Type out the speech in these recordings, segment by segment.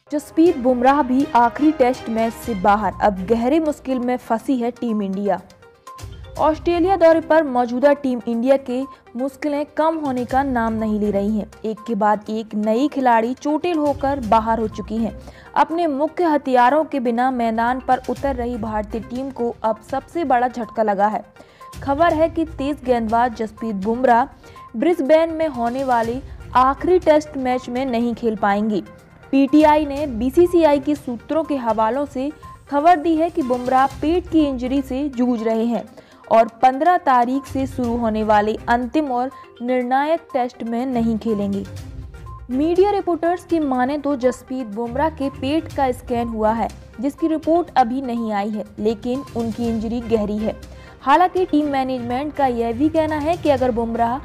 जसप्रीत बुमराह भी आखिरी test match से बाहर, अब गहरी मुश्किल में फंसी है टीम इंडिया। ऑस्ट्रेलिया दौरे पर मौजूदा टीम इंडिया के मुश्किलें कम होने का नाम नहीं ले रही हैं। एक के बाद एक नई खिलाड़ी चोटिल होकर बाहर हो चुकी हैं। अपने मुख्य हथियारों के बिना मैदान पर उतर रही भारतीय टीम को अब सबसे बड़ा झटका लगा है। खबर है कि तेज गेंदबाज जसप्रीत बुमराह ब्रिस्बेन में होने वाले आखिरी टेस्ट मैच में नहीं खेल पाएंगे। पीटीआई ने बीसीसीआई के सूत्रों के हवालों से खबर दी है कि बुमराह पेट की इंजरी से जूझ रहे हैं और 15 तारीख से शुरू होने वाले अंतिम और निर्णायक टेस्ट में नहीं खेलेंगे। मीडिया रिपोर्टर्स की माने तो जसप्रीत बुमराह के पेट का स्कैन हुआ है, जिसकी रिपोर्ट अभी नहीं आई है, लेकिन उनकी इंजरी गहरी है। हालांकि टीम मैनेजमेंट का यह भी कहना है कि अगर बुमराह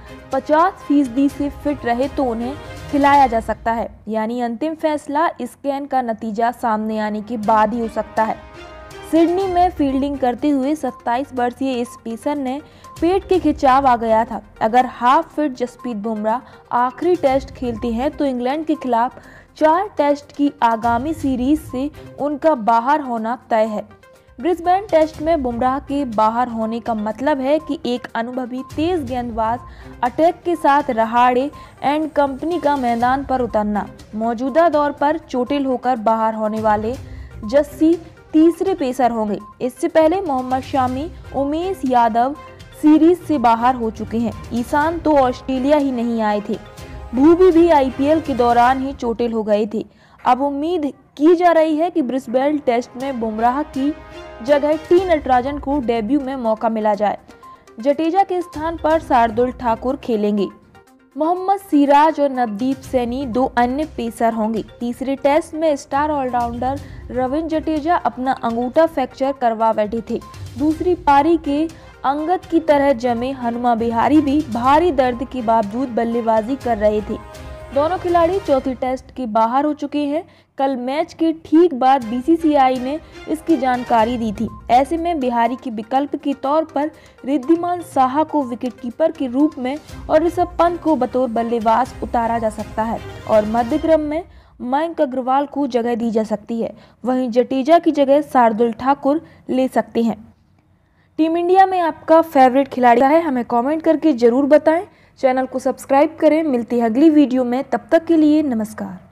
50% से फिट रहे तो उन्हें खिलाया जा सकता है, यानी अंतिम फैसला स्कैन का नतीजा सामने आने के बाद ही हो सकता है। सिडनी में फील्डिंग करते हुए 27 वर्षीय इस पेसर ने पेट के खिंचाव आ गया था। अगर हाफ फिट जसप्रीत बुमराह आखिरी टेस्ट खेलते हैं तो इंग्लैंड के खिलाफ 4 टेस्ट की आगामी सीरीज से उनका बाहर होना तय है। ब्रिस्बेन टेस्ट में बुमराह के बाहर होने का मतलब है कि एक अनुभवी तेज गेंदबाज अटैक के साथ रहाड़े एंड कंपनी का मैदान पर उतरना। मौजूदा दौर पर चोटिल होकर बाहर होने वाले जस्सी तीसरे पेसर होंगे। इससे पहले मोहम्मद शामी, उमेश यादव सीरीज से बाहर हो चुके हैं। ईशान तो ऑस्ट्रेलिया ही नहीं आए थे। भुवी भी आईपीएल के दौरान ही चोटिल हो गए थे। अब उम्मीद की जा रही है कि ब्रिस्बेन टेस्ट में बुमराह की जगह टी नटराजन को डेब्यू में मौका मिला जाए। जडेजा के स्थान पर शार्दुल ठाकुर खेलेंगे। मोहम्मद सिराज और नवदीप सैनी 2 अन्य पेसर होंगे। तीसरे टेस्ट में स्टार ऑलराउंडर रविंद्र जडेजा अपना अंगूठा फ्रैक्चर करवा बैठे थे। दूसरी पारी के अंगद की तरह जमे हनुमा विहारी भी भारी दर्द के बावजूद बल्लेबाजी कर रहे थे। दोनों खिलाड़ी चौथे टेस्ट के बाहर हो चुके हैं। कल मैच के ठीक बाद बीसीसीआई ने इसकी जानकारी दी थी। ऐसे में बिहारी के विकल्प के तौर पर रिद्धिमान साहा को विकेटकीपर के रूप में और ऋषभ पंत को बतौर बल्लेबाज उतारा जा सकता है और मध्य क्रम में मयंक अग्रवाल को जगह दी जा सकती है। वहीं जडेजा की जगह शार्दुल ठाकुर ले सकते हैं। टीम इंडिया में आपका फेवरेट खिलाड़ी है, हमें कमेंट करके जरूर बताएं। चैनल को सब्सक्राइब करें। मिलती है अगली वीडियो में, तब तक के लिए नमस्कार।